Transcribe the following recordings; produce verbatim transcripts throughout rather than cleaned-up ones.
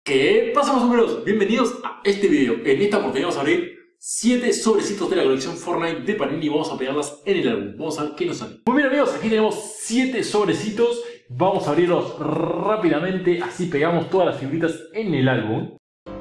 ¿Qué pasa, más números? Bienvenidos a este video. En esta oportunidad vamos a abrir siete sobrecitos de la colección Fortnite de Panini y vamos a pegarlas en el álbum. Vamos a ver qué nos sale. Muy bien, amigos, aquí tenemos siete sobrecitos. Vamos a abrirlos rápidamente, así pegamos todas las figuritas en el álbum.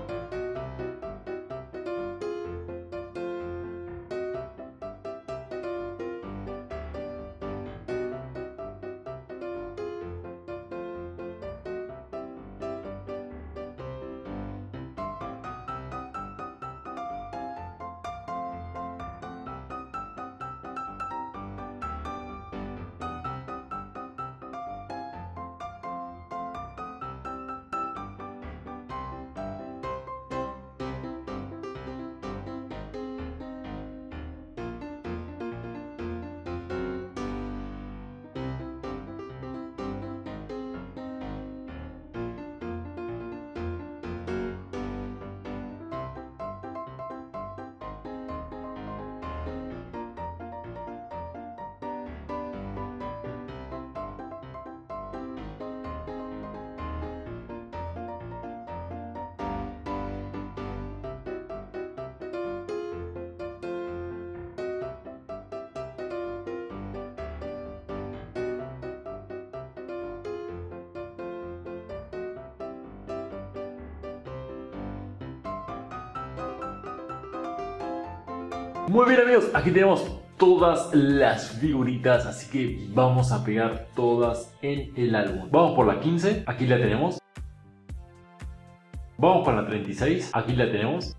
Muy bien, amigos, aquí tenemos todas las figuritas, así que vamos a pegar todas en el álbum. Vamos por la quince, aquí la tenemos. Vamos con la treinta y seis, aquí la tenemos.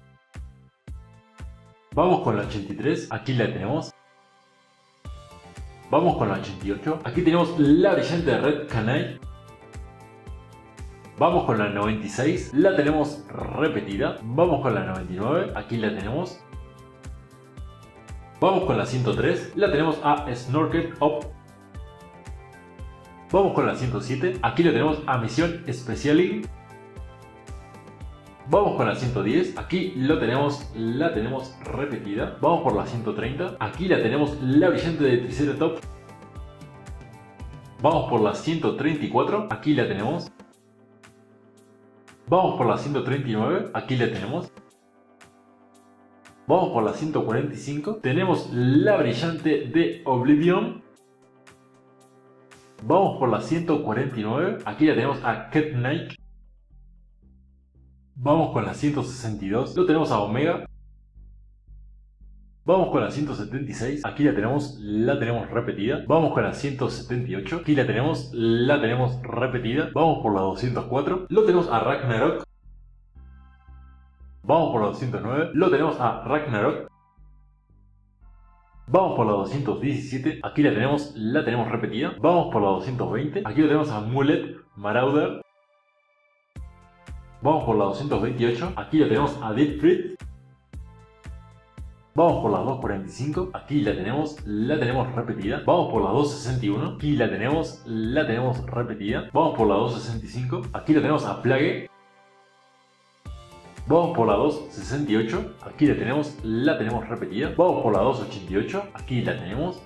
Vamos con la ochenta y tres, aquí la tenemos. Vamos con la ochenta y ocho, aquí tenemos la brillante de Red Canaille. Vamos con la noventa y seis, la tenemos repetida. Vamos con la noventa y nueve, aquí la tenemos. Vamos con la ciento tres, la tenemos a Snorkel Up. Vamos con la ciento siete, aquí la tenemos a Misión Speciale. Vamos con la ciento diez, aquí lo tenemos, la tenemos repetida. Vamos por la ciento treinta, aquí la tenemos la brillante de Triceratops. Vamos por la ciento treinta y cuatro, aquí la tenemos. Vamos por la ciento treinta y nueve, aquí la tenemos. Vamos por la ciento cuarenta y cinco, tenemos la brillante de Oblivion. Vamos por la ciento cuarenta y nueve, aquí la tenemos a Cat Knight. Vamos con la ciento sesenta y dos, lo tenemos a Omega. Vamos con la ciento setenta y seis, aquí la tenemos, la tenemos repetida. Vamos con la ciento setenta y ocho, aquí la tenemos, la tenemos repetida. Vamos por la doscientos cuatro, lo tenemos a Ragnarok. Vamos por la doscientos nueve, lo tenemos a Ragnarok. Vamos por la doscientos diecisiete, aquí la tenemos, la tenemos repetida. Vamos por la doscientos veinte, aquí lo tenemos a Mullet Marauder. Vamos por la doscientos veintiocho, aquí la tenemos a Deadfrit. Vamos por la doscientos cuarenta y cinco, aquí la tenemos, la tenemos repetida. Vamos por la doscientos sesenta y uno, aquí la tenemos, la tenemos repetida. Vamos por la doscientos sesenta y cinco, aquí la tenemos a Plague. Vamos por la doscientos sesenta y ocho, aquí la tenemos, la tenemos repetida. Vamos por la doscientos ochenta y ocho, aquí la tenemos.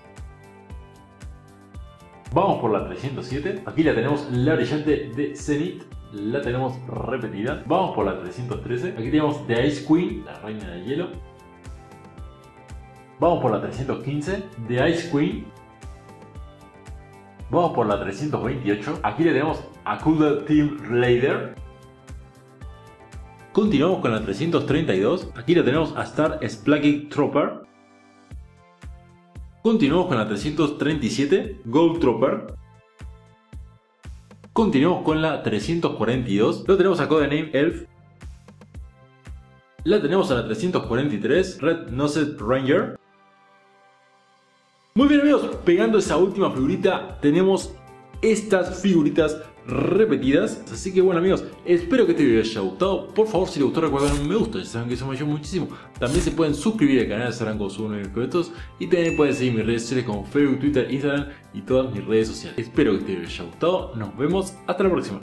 Vamos por la trescientos siete, aquí la tenemos, la brillante de Zenith, la tenemos repetida. Vamos por la trescientos trece, aquí tenemos The Ice Queen, la reina del hielo. Vamos por la trescientos quince, The Ice Queen. Vamos por la trescientos veintiocho, aquí la tenemos a Cooler Team Raider. Continuamos con la trescientos treinta y dos, aquí la tenemos a Star Splaggy Trooper. Continuamos con la trescientos treinta y siete, Gold Trooper. Continuamos con la trescientos cuarenta y dos, lo tenemos a Codename Elf. La tenemos a la trescientos cuarenta y tres, Red Nosed Ranger. Muy bien, amigos, pegando esa última figurita tenemos estas figuritas repetidas. Así que bueno, amigos, espero que este video les haya gustado. Por favor, si les gustó, recuerden un me gusta, ya saben que eso me ayuda muchísimo. También se pueden suscribir al canal, serán con su nuevo estos. Y también pueden seguir mis redes sociales como Facebook, Twitter, Instagram y todas mis redes sociales. Espero que este video les haya gustado. Nos vemos hasta la próxima.